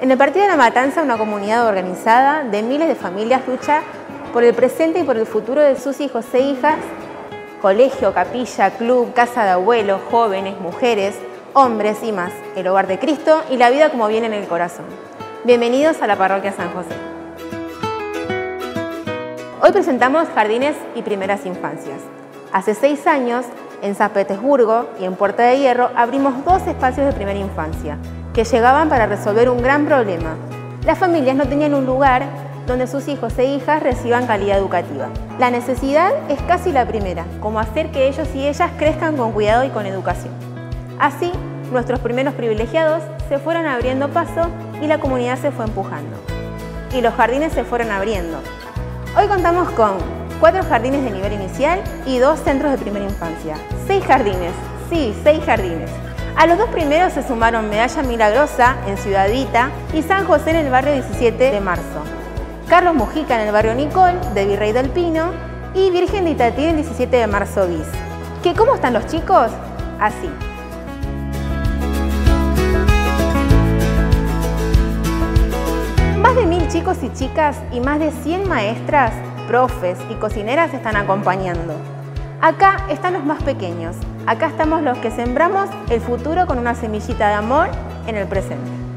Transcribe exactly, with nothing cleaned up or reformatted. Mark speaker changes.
Speaker 1: En el Partido de la Matanza, una comunidad organizada de miles de familias lucha por el presente y por el futuro de sus hijos e hijas. Colegio, capilla, club, casa de abuelos, jóvenes, mujeres, hombres y más. El hogar de Cristo y la vida como viene en el corazón. Bienvenidos a la Parroquia San José. Hoy presentamos Jardines y Primeras Infancias. Hace seis años, en San Petersburgo y en Puerta de Hierro, abrimos dos espacios de primera infancia que llegaban para resolver un gran problema. Las familias no tenían un lugar donde sus hijos e hijas reciban calidad educativa. La necesidad es casi la primera, como hacer que ellos y ellas crezcan con cuidado y con educación. Así, nuestros primeros privilegiados se fueron abriendo paso y la comunidad se fue empujando. Y los jardines se fueron abriendo. Hoy contamos con cuatro jardines de nivel inicial y dos centros de primera infancia. Seis jardines, sí, seis jardines. A los dos primeros se sumaron Medalla Milagrosa en Ciudad Vita y San José en el barrio diecisiete de marzo. Carlos Mujica en el barrio Nicol de Virrey del Pino y Virgen de Itatí en diecisiete de marzo bis. ¿Qué, ¿Cómo están los chicos? Así. Más de mil chicos y chicas y más de cien maestras, profes y cocineras están acompañando. Acá están los más pequeños. Acá estamos los que sembramos el futuro con una semillita de amor en el presente.